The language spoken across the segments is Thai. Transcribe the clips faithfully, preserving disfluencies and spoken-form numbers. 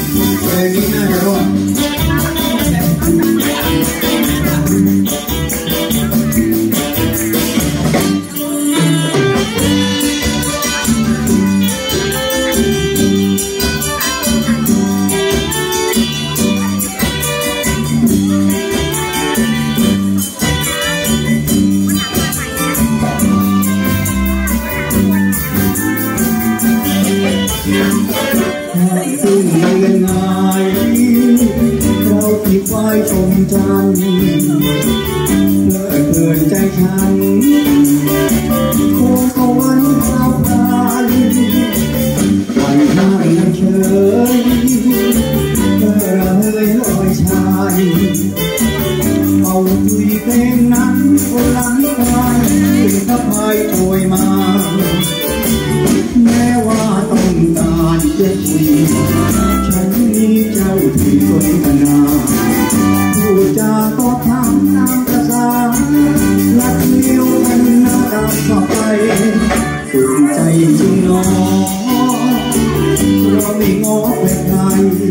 เพลงนี้น่าจะร้องซึ่งเรียนง่ายเราที่ไว้ชมจันทร์เพลิดเพลินใจฉันโค้งเขาวันข่าวพานปล่อยให้นั่งเฉยเมื่อระเฮยลอยชายเอาคุยเพลงนั้นคนหลังควายถ้าพายโอยมาแม้ว่าต้องการจะคุยฉันมีเจ้าที่สนทนาผู้จาก็ถามตามภาษาลัดเลี้ยวกันหน้าตาเข้าไปสุดใจจริงน้องเราไม่งอแปลกใคร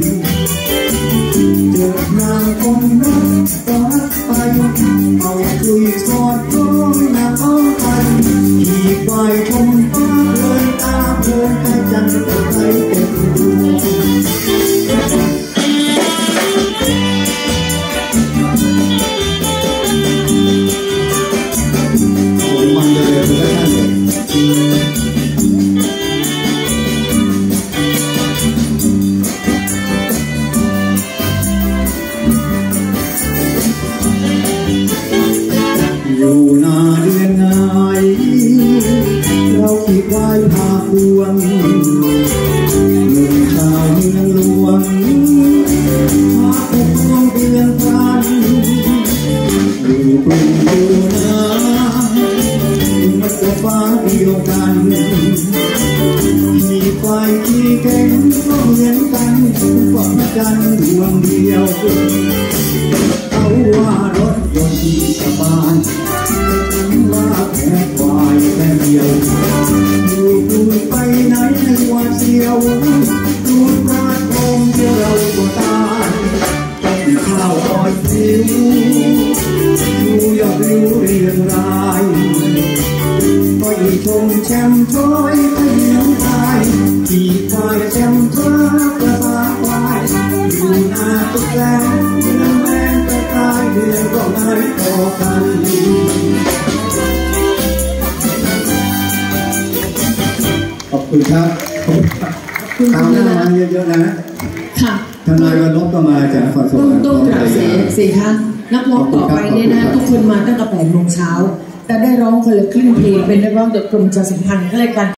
เจอนางคนรักก็รักไปเอาคุยสอดก็น่าเอาไปขี่ควายชมฟ้าเลยตาเพลินใจจันทร์ใจเต็มดวงมันเลยเพื่อท่านอยู่นาเดือนไงเราคิดไว้ภาคดวงหนุ่มชาวเมืองหลวงพาปกครองเดือนพันอยู่กรุงอยู่นามันก็ฟ้าเดียวกันขี่ควายขี่เก่งก็เหมือนกันฝันกันดวงเดียวเอาว่ารถยนต์สบายฉันว่าแค่ควายแค่เดียวอยู่ดูไปไหนให้ว่าเสียวดูปลาทองเดียวเราก็ตายต้องข้าวอ่อนผิวดูอยากรู้เรียงรายก็ยิ่งชมแชมป์ช้อยก็ยิ่งตายขี่ควายแชมป์ช้ากระตาควายอยู่หน้าตุ๊กแกเดือนแม่กระต่ายเดือนก็ไม่พอกันขอบคุณครับตามน้ำมันเยอะๆนะค่ะทนายวันลบก็มาจากนครสวรรค์ต้องกราบเสียสิคะนักร้องต่อไปเนี่ยนะทุกคนมาตั้งแต่แปดโมงเช้าแต่ได้ร้องคนละครึ่งเพลงเป็นนักร้องโดยกรมประชาสัมพันธ์ก็เลยกัน